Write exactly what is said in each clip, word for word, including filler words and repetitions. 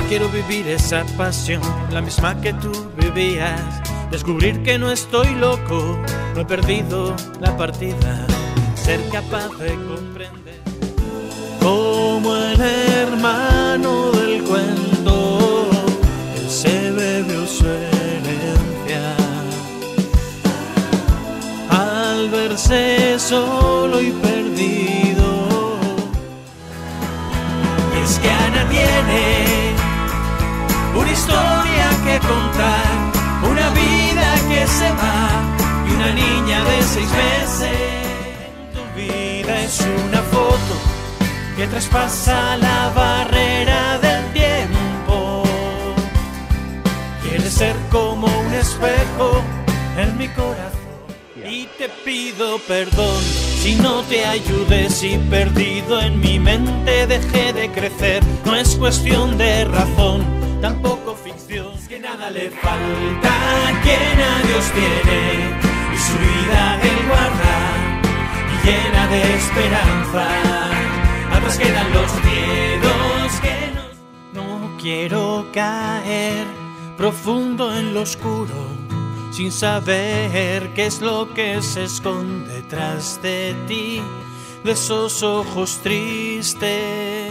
quiero vivir esa pasión, la misma que tú vivías. Descubrir que no estoy loco, no he perdido la partida. Ser capaz de comprender como el hermano del cuento, él se bebió su herencia al verse solo y perdido. Y es que Ana tiene una historia que contar, una vida que se va y una niña de seis meses. Tu vida es una foto que traspasa la barrera del tiempo. Quieres ser como un espejo en mi corazón. Y te pido perdón si no te ayudé, si perdido en mi mente dejé de crecer. No es cuestión de razón, tampoco ficción. Es que nada le falta a quien a Dios tiene, y su vida él guarda y llena de esperanza. Atrás quedan los miedos que nos... No quiero caer profundo en lo oscuro, sin saber qué es lo que se esconde detrás de ti, de esos ojos tristes,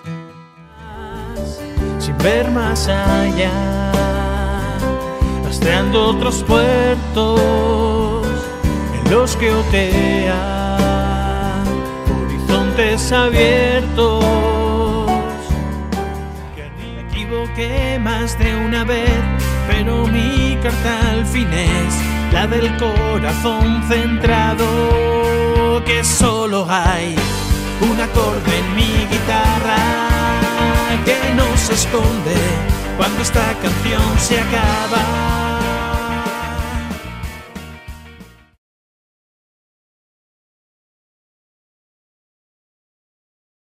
sin ver más allá, rastreando otros puertos en los que otean horizontes abiertos. Que me equivoqué más de una vez, pero mi carta al fin es la del corazón centrado, que solo hay un acorde en mi guitarra que no se esconde cuando esta canción se acaba.